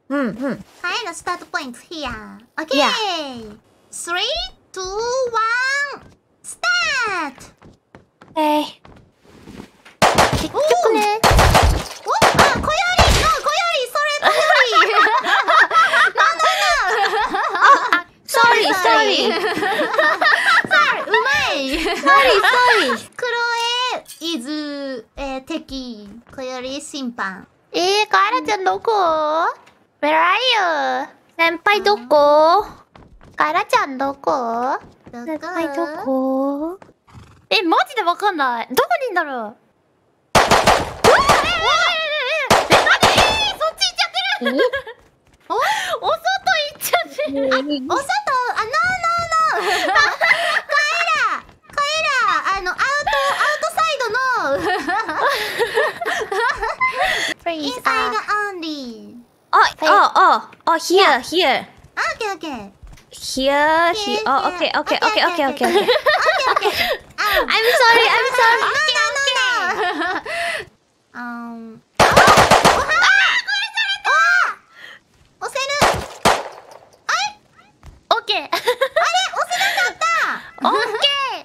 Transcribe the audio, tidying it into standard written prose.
Kaela, start point here. Okay. 3, 2, 1, start! 結局ね。 お、あ、コヨリ、それ、コヨリ。 Sorry. うまい。 Sorry. クロエ is 敵。コヨリ審判。 カエラちゃんどこ？ Where are you? 先輩どこ？カエラちゃんどこ？先輩どこ？マジでわかんない。どこにいんだろう？何？そっち行っちゃってる。お外行っちゃってる。 お外、ノー。カエラ、アウトサイドの。インサイドオンリー。 Here. Okay. Here. Okay. I'm sorry. No. 押せる。 オッケー。 押せなかった。 オッケー。